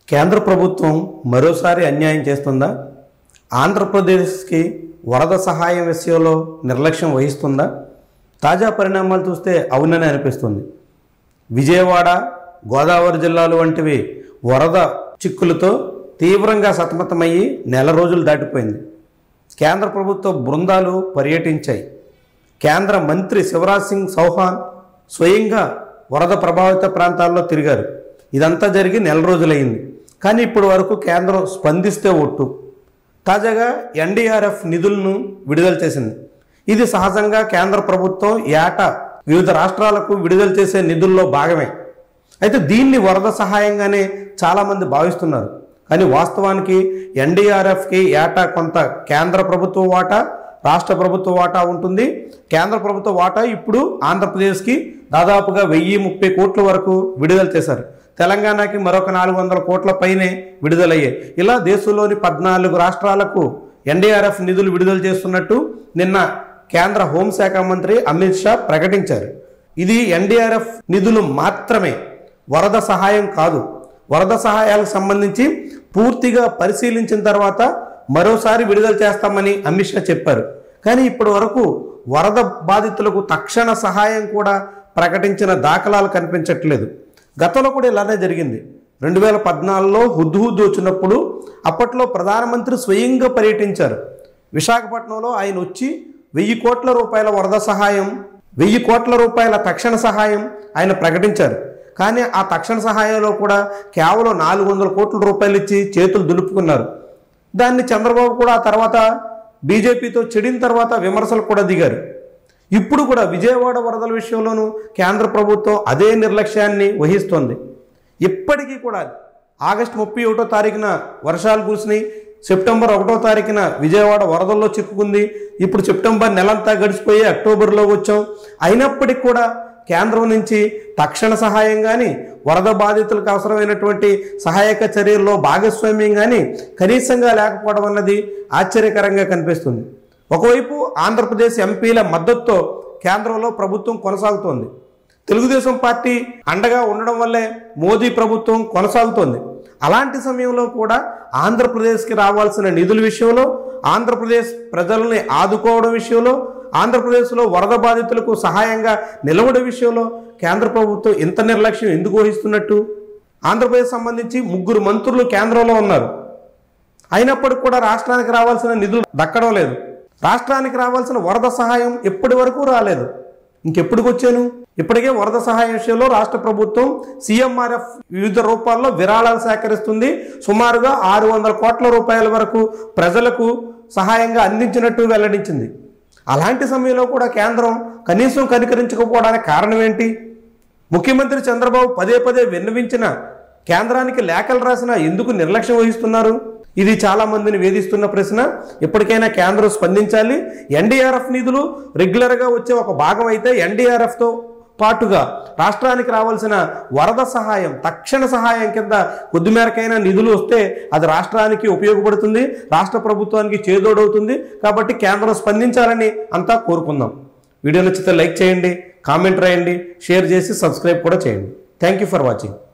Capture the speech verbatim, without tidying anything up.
కేంద్ర ప్రభుత్వం మరోసారి అన్యాయం చేస్తుందా? ఆంధ్రప్రదేశ్కి వరద సహాయం విషయంలో నిర్లక్ష్యం వహిస్తుందా? తాజా పరిణామాలు చూస్తే అవునని అనిపిస్తుంది. విజయవాడ, గోదావరి జిల్లాలు వంటివి వరద చిక్కులతో తీవ్రంగా సతమతమయ్యి నెల రోజులు దాటిపోయింది. కేంద్ర ప్రభుత్వ బృందాలు పర్యటించాయి. కేంద్ర మంత్రి శివరాజ్ సింగ్ చౌహాన్ స్వయంగా వరద ప్రభావిత ప్రాంతాల్లో తిరిగారు. ఇదంతా జరిగి నెల రోజులైంది. కానీ ఇప్పటి వరకు కేంద్రం స్పందిస్తే ఒట్టు. తాజాగా ఎన్డీఆర్ఎఫ్ నిధులను విడుదల చేసింది. ఇది సహజంగా కేంద్ర ప్రభుత్వం ఏటా వివిధ రాష్ట్రాలకు విడుదల చేసే నిధుల్లో భాగమే. అయితే దీన్ని వరద సహాయంగానే చాలామంది భావిస్తున్నారు. కానీ వాస్తవానికి ఎన్డీఆర్ఎఫ్కి ఏటా కొంత కేంద్ర ప్రభుత్వ వాటా, రాష్ట్ర ప్రభుత్వ వాటా ఉంటుంది. కేంద్ర ప్రభుత్వ వాటా ఇప్పుడు ఆంధ్రప్రదేశ్కి దాదాపుగా వెయ్యి ముప్పై కోట్ల వరకు విడుదల చేశారు. తెలంగాణకి మరొక నాలుగు వందల కోట్ల పైనే విడుదలయ్యాయి. ఇలా దేశంలోని పద్నాలుగు రాష్ట్రాలకు ఎన్డీఆర్ఎఫ్ నిధులు విడుదల చేస్తున్నట్టు నిన్న కేంద్ర హోంశాఖ మంత్రి అమిత్ షా ప్రకటించారు. ఇది ఎన్డీఆర్ఎఫ్ నిధులు మాత్రమే, వరద సహాయం కాదు. వరద సహాయాలకు సంబంధించి పూర్తిగా పరిశీలించిన తర్వాత మరోసారి విడుదల చేస్తామని అమిత్ షా చెప్పారు. కానీ ఇప్పటి వరకు వరద బాధితులకు తక్షణ సహాయం కూడా ప్రకటించిన దాఖలాలు కనిపించట్లేదు. గతంలో కూడా ఇలానే జరిగింది. రెండు వేల పద్నాలుగులో హుద్హుద్ వచ్చినప్పుడు అప్పట్లో ప్రధానమంత్రి స్వయంగా పర్యటించారు. విశాఖపట్నంలో ఆయన వచ్చి వెయ్యి కోట్ల రూపాయల వరద సహాయం, వెయ్యి కోట్ల రూపాయల తక్షణ సహాయం ఆయన ప్రకటించారు. కానీ ఆ తక్షణ సహాయంలో కూడా కేవలం నాలుగు వందల కోట్ల రూపాయలు ఇచ్చి చేతులు దులుపుకున్నారు. దాన్ని చంద్రబాబు కూడా ఆ తర్వాత బీజేపీతో చెడిన తర్వాత విమర్శలు కూడా దిగారు. ఇప్పుడు కూడా విజయవాడ వరదల విషయంలోనూ కేంద్ర ప్రభుత్వం అదే నిర్లక్ష్యాన్ని వహిస్తోంది. ఇప్పటికీ కూడా ఆగస్టు ముప్పై ఒకటో తారీఖున వర్షాలు కురిసినాయి. సెప్టెంబర్ ఒకటో తారీఖున విజయవాడ వరదల్లో చిక్కుకుంది. ఇప్పుడు సెప్టెంబర్ నెలంతా గడిచిపోయి అక్టోబర్లో వచ్చాం. అయినప్పటికీ కూడా కేంద్రం నుంచి తక్షణ సహాయం కానీ, వరద బాధితులకు అవసరమైనటువంటి సహాయక చర్యల్లో భాగస్వామ్యం కానీ కనీసంగా లేకపోవడం అన్నది ఆశ్చర్యకరంగా కనిపిస్తుంది. ఒకవైపు ఆంధ్రప్రదేశ్ ఎంపీల మద్దతుతో కేంద్రంలో ప్రభుత్వం కొనసాగుతోంది. తెలుగుదేశం పార్టీ అండగా ఉండడం వల్లే మోదీ ప్రభుత్వం కొనసాగుతోంది. అలాంటి సమయంలో కూడా ఆంధ్రప్రదేశ్కి రావాల్సిన నిధుల విషయంలో, ఆంధ్రప్రదేశ్ ప్రజల్ని ఆదుకోవడం విషయంలో, ఆంధ్రప్రదేశ్లో వరద బాధితులకు సహాయంగా నిలవడం విషయంలో కేంద్ర ప్రభుత్వం ఇంత నిర్లక్ష్యం ఎందుకు వహిస్తున్నట్టు? ఆంధ్రప్రదేశ్ సంబంధించి ముగ్గురు మంత్రులు కేంద్రంలో ఉన్నారు. అయినప్పటికీ కూడా రాష్ట్రానికి రావాల్సిన నిధులు దక్కడం లేదు. రాష్ట్రానికి రావాల్సిన వరద సహాయం ఎప్పటి వరకు రాలేదు. ఇంకెప్పటికి వచ్చాను? ఇప్పటికే వరద సహాయం విషయంలో రాష్ట్ర ప్రభుత్వం సీఎంఆర్ఎఫ్ వివిధ రూపాల్లో విరాళాలు సేకరిస్తుంది. సుమారుగా ఆరు వందల కోట్ల రూపాయల వరకు ప్రజలకు సహాయంగా అందించినట్టు వెల్లడించింది. అలాంటి సమయంలో కూడా కేంద్రం కనీసం కనికరించకపోవడానికి కారణం ఏంటి? ముఖ్యమంత్రి చంద్రబాబు పదే పదే విన్నవించిన, కేంద్రానికి లేఖలు రాసినా ఎందుకు నిర్లక్ష్యం వహిస్తున్నారు? ఇది చాలా మందిని వేధిస్తున్న ప్రశ్న. ఇప్పటికైనా కేంద్రం స్పందించాలి. ఎన్డీఆర్ఎఫ్ నిధులు రెగ్యులర్గా వచ్చే ఒక భాగం అయితే ఎన్డీఆర్ఎఫ్తో పాటుగా రాష్ట్రానికి రావాల్సిన వరద సహాయం, తక్షణ సహాయం కింద కొద్ది మేరకైనా నిధులు వస్తే అది రాష్ట్రానికి ఉపయోగపడుతుంది, రాష్ట్ర ప్రభుత్వానికి చేదోడవుతుంది. కాబట్టి కేంద్రం స్పందించాలని అంతా కోరుకుందాం. వీడియో నచ్చితే లైక్ చేయండి, కామెంట్ రాయండి, షేర్ చేసి సబ్స్క్రైబ్ కూడా చేయండి. Thank you for watching.